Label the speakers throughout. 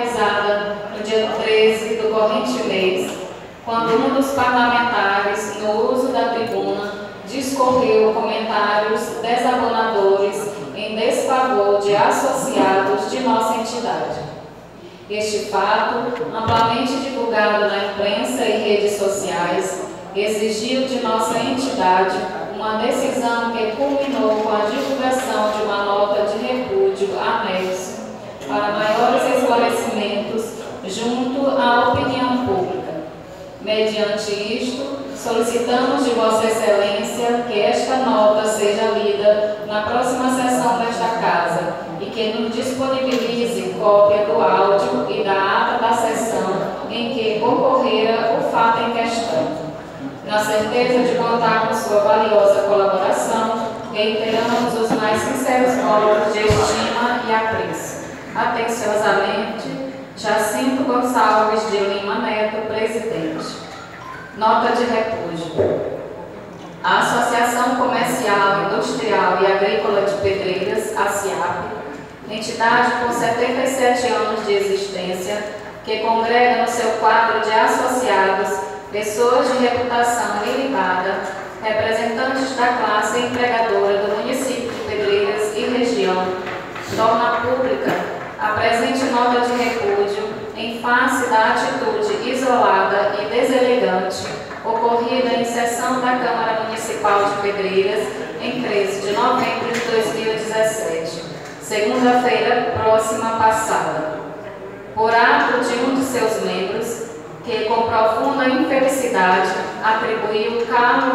Speaker 1: realizada no dia 13 do corrente mês, quando um dos parlamentares, no uso da tribuna, discorreu comentários desabonadores em desfavor de associados de nossa entidade. Este fato, amplamente divulgado na imprensa e redes sociais, exigiu de nossa entidade uma decisão que culminou com a divulgação de uma nota de repúdio anexo para maiores esclarecimentos junto à opinião pública. Mediante isto, solicitamos de Vossa Excelência que esta nota seja lida na próxima sessão desta Casa e que nos disponibilize cópia do áudio e da ata da sessão em que ocorrera o fato em questão. Na certeza de contar com sua valiosa colaboração, reiteramos os mais sinceros votos de estima e apreço. Atenciosamente, Jacinto Gonçalves de Lima Neto, presidente. Nota de repúdio. A Associação Comercial, Industrial e Agrícola de Pedreiras, ACIAP, entidade com 77 anos de existência, que congrega no seu quadro de associados pessoas de reputação ilibada, representantes da classe empregadora do município de Pedreiras e região, torna pública a presente nota de repúdio em face da atitude isolada e deselegante ocorrida em sessão da Câmara Municipal de Pedreiras em 13 de novembro de 2017, segunda-feira próxima passada, por ato de um de seus membros, que com profunda infelicidade atribuiu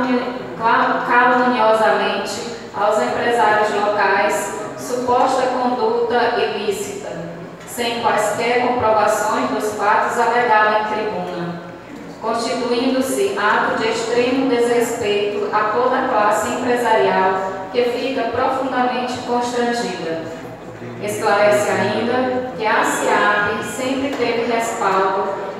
Speaker 1: caluniosamente aos empresários locais suposta conduta ilícita, sem quaisquer comprovações dos fatos alegados em tribuna, constituindo-se ato de extremo desrespeito a toda a classe empresarial que fica profundamente constrangida. Esclarece ainda que a ACIAP sempre teve respaldo e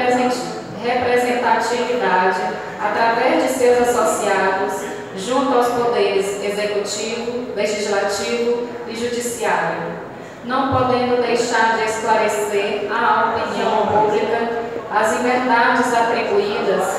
Speaker 1: representatividade através de seus associados junto aos poderes executivo, legislativo e judiciário, não podendo deixar de esclarecer à opinião pública as inverdades atribuídas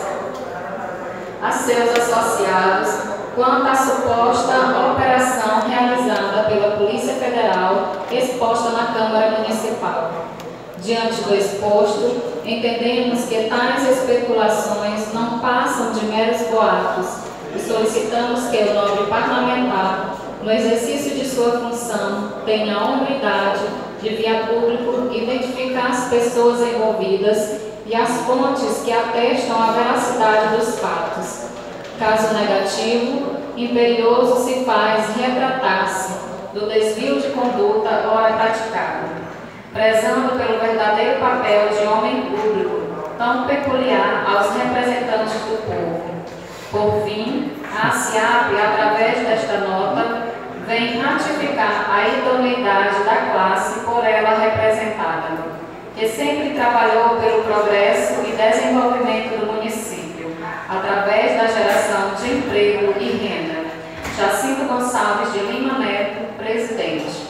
Speaker 1: a seus associados quanto à suposta operação realizada pela Polícia Federal exposta na Câmara Municipal. Diante do exposto, entendemos que tais especulações não passam de meros boatos e solicitamos que o nobre parlamentar, no exercício de sua função, tenha a hombridade de via público identificar as pessoas envolvidas e as fontes que atestam a veracidade dos fatos. Caso negativo, imperioso se faz retratar-se do desvio de conduta ora praticado, prezando pelo verdadeiro papel de homem público, tão peculiar aos representantes do povo. Por fim, a ACIAP, através desta nota, vem ratificar a idoneidade da classe por ela representada, que sempre trabalhou pelo progresso e desenvolvimento do município, através da geração de emprego e renda. Jacinto Gonçalves de Lima Neto, presidente.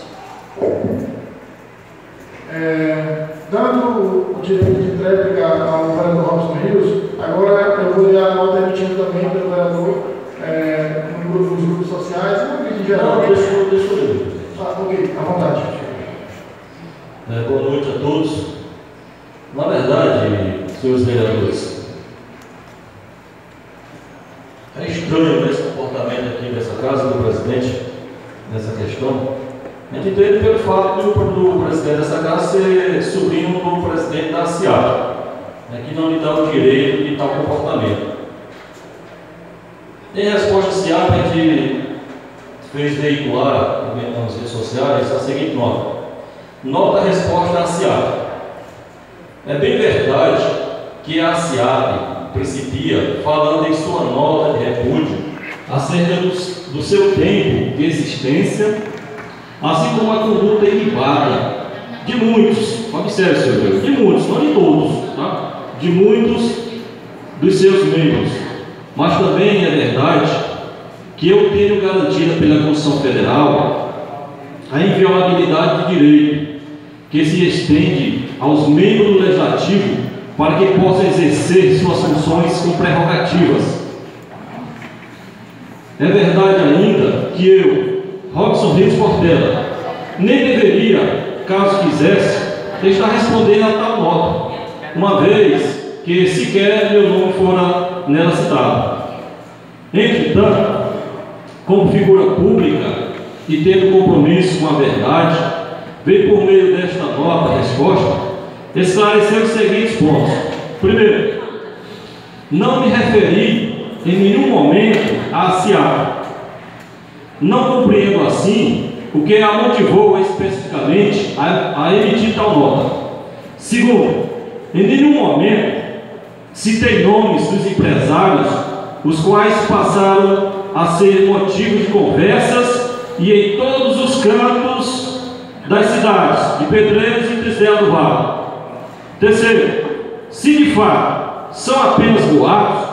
Speaker 2: Dando o direito de tréplica ao vereador Robson Rios, agora eu vou ler a nota emitida também pelo vereador nos grupos sociais, em geral.
Speaker 3: Deixa eu ler.
Speaker 2: Ok, à vontade.
Speaker 3: Boa noite a todos. Na verdade, senhores vereadores, é estranho esse comportamento aqui nessa casa do presidente, nessa questão. A gente entende pelo fato do presidente dessa casa ser sobrinho do presidente da ACIAP, que não lhe dá o direito de tal comportamento. Em resposta à ACIAP, a gente fez veicular nas redes sociais a seguinte nota. Nota a resposta da ACIAP. É bem verdade que a ACIAP principia falando em sua nota de repúdio acerca do seu tempo de existência, assim como a conduta ilibada de muitos, observe, senhor Deus, de muitos, não de todos, tá? De muitos dos seus membros. Mas também é verdade que eu tenho garantida pela Constituição Federal a inviolabilidade de direito, que se estende aos membros do Legislativo para que possam exercer suas funções com prerrogativas. É verdade ainda que eu, Robson Rios Portela, nem deveria, caso quisesse, estar respondendo a tal nota, uma vez que sequer meu nome fora nela citado. Entretanto, como figura pública e tendo compromisso com a verdade, veio por meio desta nota resposta esclarecer os seguintes pontos. Primeiro, não me referi em nenhum momento à SIAP. Não compreendo assim o que a motivou especificamente a emitir tal nota. Segundo, em nenhum momento citei nomes dos empresários, os quais passaram a ser motivo de conversas e em todos os cantos das cidades de Pedreiros e Tristela do Vale. Terceiro, se de fato são apenas boatos,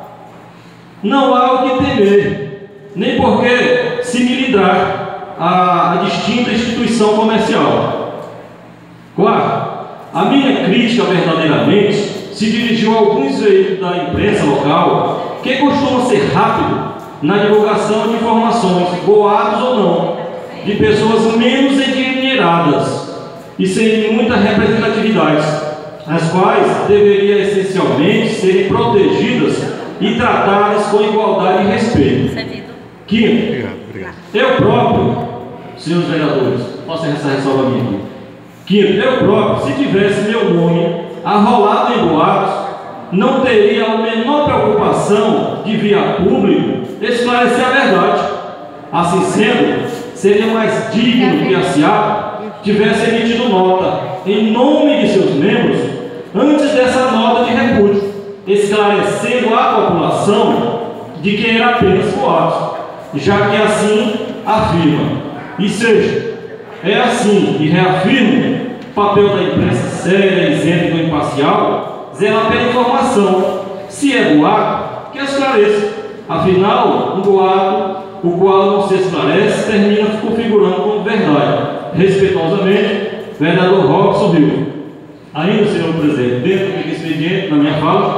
Speaker 3: não há o que temer, nem por que se me livrar a distinta instituição comercial. Quarto, a minha crítica verdadeiramente se dirigiu a alguns veículos da imprensa local que costumam ser rápido na divulgação de informações, boatos ou não, de pessoas menos endinheiradas e sem muita representatividade, as quais deveriam essencialmente serem protegidas e tratadas com igualdade e respeito. Quinto, eu próprio, senhores vereadores, posso essa ressalva minha aqui. Quinto, eu próprio, se tivesse meu nome arrolado em boatos, não teria a menor preocupação de via público esclarecer a verdade. Assim sendo, seria mais digno que a SIAP tivesse emitido nota em nome de seus membros antes dessa nota de repúdio, esclarecendo à população de que era apenas boatos, já que assim afirma. E seja, é assim e reafirmo o papel da imprensa séria, isenta e imparcial, zelar pela informação. Se é boato, que esclareça. Afinal, um boato, o qual não se esclarece, termina configurando como verdade. Respeitosamente, vereador Robson Rios. Ainda, senhor presidente, dentro do expediente, na minha fala,